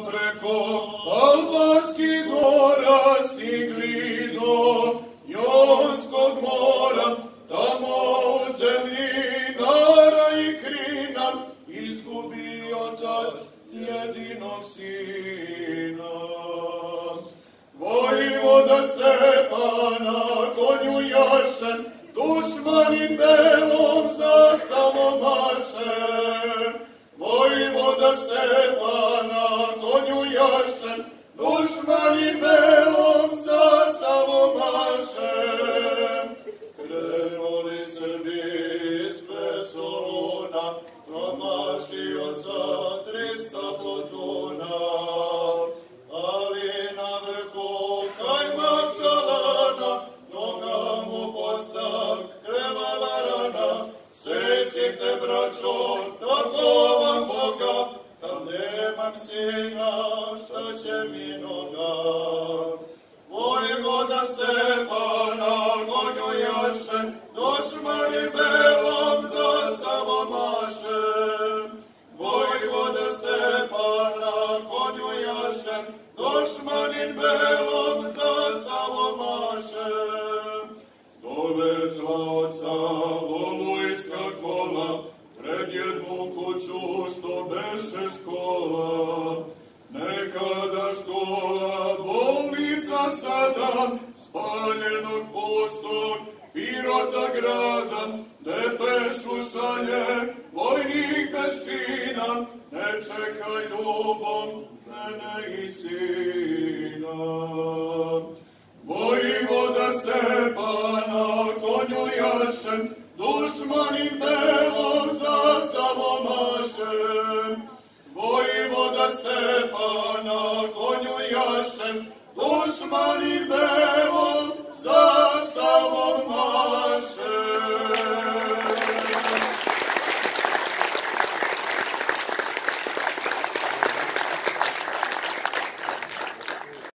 preko Albanskih gora stigli do Jonskog mora, tamo u zemlji Nara i Krina izgubi otac jedinog sina. Vojvoda Stepana konju jaše, dušmanin belom zastavom maše. Vojvoda Stepana konju jaše, dušmanin belom zastavom maše. Krenuli Srbi ispred Soluna, promašioca 300 plotuna, ali na vrhu kajmak čalana, noga mu postak krvava rana. Secite, braćo, tako vam Boga, kad nemam sina, šta će mi noga? Vojvoda Stepana konju jaše, dušmani belom zastavom maše. Vojvoda Stepana konju jaše, dušmanin belom zastavom maše. Dovezla oca volujska kola, pred jednu kuću što beše škola. Nekada škola, bolnica sada, spaljenog pustog Pirota grada, depešu šalje vojnik bez čina, ne čekaj ljubom mene i sina. Vojvoda Stepana konju jaše, dušmanin belom zastavom maše. Vojvoda Stepana konju jaše, dušmanin belom zastavom maše.